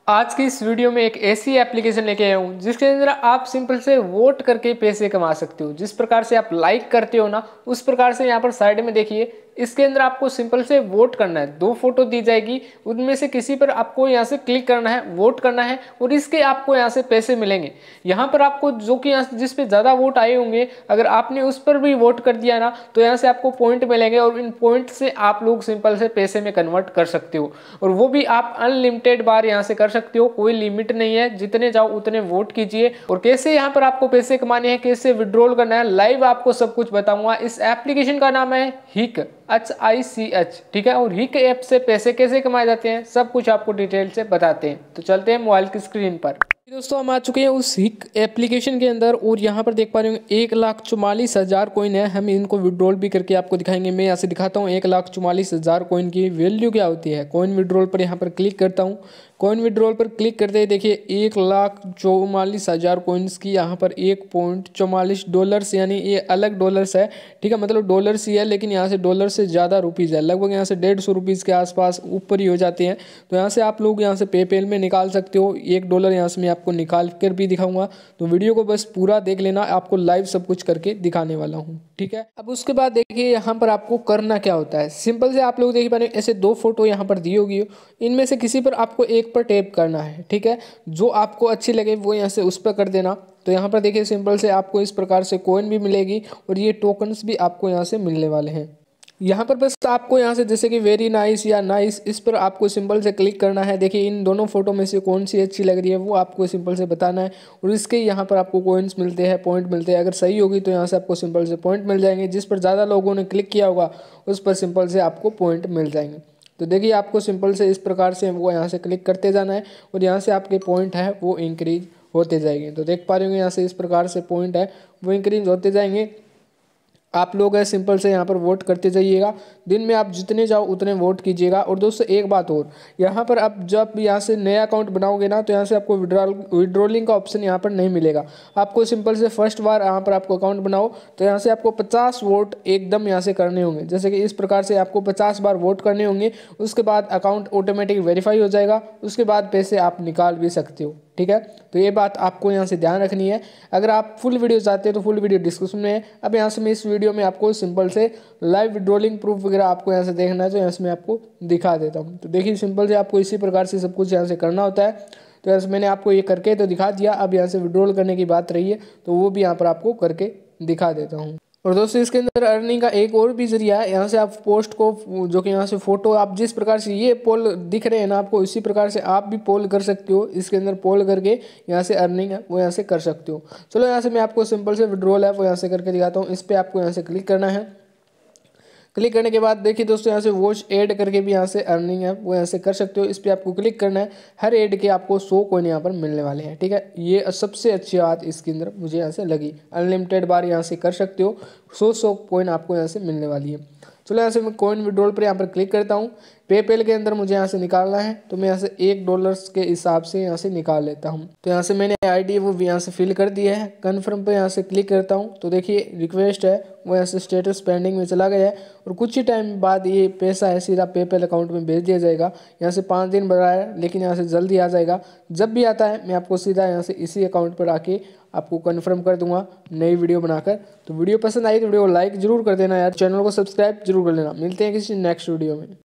आज की इस वीडियो में एक ऐसी एप्लीकेशन लेके आया हूँ जिसके अंदर आप सिंपल से वोट करके पैसे कमा सकते हो। जिस प्रकार से आप लाइक करते हो ना, उस प्रकार से यहाँ पर साइड में देखिए, इसके अंदर आपको सिंपल से वोट करना है। दो फोटो दी जाएगी, उनमें से किसी पर आपको यहाँ से क्लिक करना है, वोट करना है और इसके आपको यहाँ से पैसे मिलेंगे। यहाँ पर आपको जो कि यहाँ जिस पे ज़्यादा वोट आए होंगे, अगर आपने उस पर भी वोट कर दिया ना, तो यहाँ से आपको पॉइंट मिलेंगे और इन पॉइंट से आप लोग सिंपल से पैसे में कन्वर्ट कर सकते हो। और वो भी आप अनलिमिटेड बार यहाँ से कर सकते हो, कोई लिमिट नहीं है, जितने जाओ उतने वोट कीजिए। और कैसे यहाँ पर आपको पैसे कमाने हैं, कैसे विड्रॉल करना है, लाइव आपको सब कुछ बताऊंगा। इस एप्लीकेशन का नाम है हिक, HICH, ठीक है। और हिक ऐप से पैसे कैसे कमाए जाते हैं, सब कुछ आपको डिटेल से बताते हैं। तो चलते हैं मोबाइल की स्क्रीन पर। दोस्तों हम आ चुके हैं उस हिक एप्लीकेशन के अंदर और यहाँ पर देख पा रहे हो 1,44,000 कॉइन है। हम इनको विड्रॉल भी करके आपको दिखाएंगे। मैं यहाँ से दिखाता हूँ 1,44,000 कॉइन की वैल्यू क्या होती है। कॉइन विड्रॉल पर यहाँ पर क्लिक करता हूँ। कॉइन विड्रॉल पर क्लिक करते ही देखिए 1,44,000 कॉइन्स की यहाँ पर $1.44 यानी ये अलग डॉलर्स है, ठीक है। मतलब डॉलर्स ही है, लेकिन यहाँ से डॉलर से ज़्यादा रुपीज़ है, लगभग यहाँ से 150 रुपीज़ के आसपास ऊपर ही हो जाते हैं। तो यहाँ से आप लोग यहाँ से पेपैल में निकाल सकते हो। $1 यहाँ से मैं आपको निकाल कर भी दिखाऊंगा, तो वीडियो को बस पूरा देख लेना, आपको लाइव सब कुछ करके दिखाने वाला हूँ, ठीक है। अब उसके बाद देखिए यहाँ पर आपको करना क्या होता है। सिंपल से आप लोग देखिए मैंने ऐसे दो फोटो यहाँ पर दी होगी, इनमें से किसी पर आपको एक पर टैप करना है, ठीक है। जो आपको अच्छी लगे वो यहाँ से उस पर कर देना। तो यहाँ पर देखिए सिंपल से आपको इस प्रकार से कॉइन भी मिलेगी और ये टोकन्स भी आपको यहाँ से मिलने वाले हैं। यहाँ पर बस आपको यहाँ से जैसे कि वेरी नाइस या नाइस, इस पर आपको सिंपल से क्लिक करना है। देखिए इन दोनों फोटो में से कौन सी अच्छी लग रही है वो आपको सिंपल से बताना है। और इसके यहाँ पर आपको कॉइन्स मिलते हैं, पॉइंट मिलते हैं। अगर सही होगी तो यहाँ से आपको सिंपल से पॉइंट मिल जाएंगे। जिस पर ज़्यादा लोगों ने क्लिक किया होगा उस पर सिंपल से आपको पॉइंट मिल जाएंगे। तो देखिए आपको सिंपल से इस प्रकार से वो यहाँ से क्लिक करते जाना है और यहाँ से आपके पॉइंट है वो इंक्रीज होते जाएंगे। तो देख पा रहे होंगे यहाँ से इस प्रकार से पॉइंट है वो इंक्रीज होते जाएंगे। आप लोग है सिंपल से यहाँ पर वोट करते जाइएगा। दिन में आप जितने जाओ उतने वोट कीजिएगा। और दोस्तों एक बात और, यहाँ पर आप जब यहाँ से नया अकाउंट बनाओगे ना, तो यहाँ से आपको विड्रॉलिंग का ऑप्शन यहाँ पर नहीं मिलेगा। आपको सिंपल से फर्स्ट बार यहाँ पर आपको अकाउंट बनाओ तो यहाँ से आपको 50 वोट एकदम यहाँ से करने होंगे। जैसे कि इस प्रकार से आपको 50 बार वोट करने होंगे। उसके बाद अकाउंट ऑटोमेटिक वेरीफाई हो जाएगा, उसके बाद पैसे आप निकाल भी सकते हो, ठीक है। तो ये बात आपको यहाँ से ध्यान रखनी है। अगर आप फुल वीडियो चाहते हैं तो फुल वीडियो डिस्क्रिप्शन में है। अब यहाँ से मैं इस वीडियो में आपको सिंपल से लाइव विड्रॉलिंग प्रूफ वगैरह आपको यहाँ से देखना है, तो यहाँ से मैं आपको दिखा देता हूँ। तो देखिए सिंपल से आपको इसी प्रकार से सब कुछ यहाँ से करना होता है। तो यहाँ से मैंने आपको ये करके तो दिखा दिया। अब यहाँ से विड्रॉल करने की बात रही है तो वो भी यहाँ पर आपको करके दिखा देता हूँ। और दोस्तों इसके अंदर अर्निंग का एक और भी जरिया है। यहाँ से आप पोस्ट को, जो कि यहाँ से फोटो, आप जिस प्रकार से ये पोल दिख रहे हैं ना आपको, इसी प्रकार से आप भी पोल कर सकते हो। इसके अंदर पोल करके यहाँ से अर्निंग है वो यहाँ से कर सकते हो। चलो यहाँ से मैं आपको सिंपल से विड्रॉल है वो यहाँ से करके दिखाता हूँ। इस पर आपको यहाँ से क्लिक करना है। क्लिक करने के बाद देखिए दोस्तों यहाँ से वॉच ऐड करके भी यहाँ से अर्निंग है वो यहाँ से कर सकते हो। इस पर आपको क्लिक करना है। हर ऐड के आपको 100 कॉइन यहाँ पर मिलने वाले हैं, ठीक है। ये सबसे अच्छी बात इसके अंदर मुझे यहाँ से लगी। अनलिमिटेड बार यहाँ से कर सकते हो, 100 कॉइन आपको यहाँ से मिलने वाली है। चलो यहाँ से मैं कॉइन विड्रॉल पर यहाँ पर क्लिक करता हूँ। पेपैल के अंदर मुझे यहाँ से निकालना है, तो मैं यहाँ से $1 के हिसाब से यहाँ से निकाल लेता हूँ। तो यहाँ से मैंने आईडी वो यहाँ से फिल कर दिया है। कन्फर्म पे यहाँ से क्लिक करता हूँ तो देखिए रिक्वेस्ट है वो यहाँ से स्टेटस पेंडिंग में चला गया है और कुछ ही टाइम बाद ये पैसा है सीधा पेपैल अकाउंट में भेज दिया जाएगा। यहाँ से 5 दिन बढ़ा है, लेकिन यहाँ से जल्दी आ जाएगा। जब भी आता है मैं आपको सीधा यहाँ से इसी अकाउंट पर आके आपको कन्फर्म कर दूंगा नई वीडियो बनाकर। तो वीडियो पसंद आई तो वीडियो को लाइक जरूर कर देना यार, चैनल को सब्सक्राइब जरूर कर लेना। मिलते हैं किसी नेक्स्ट वीडियो में।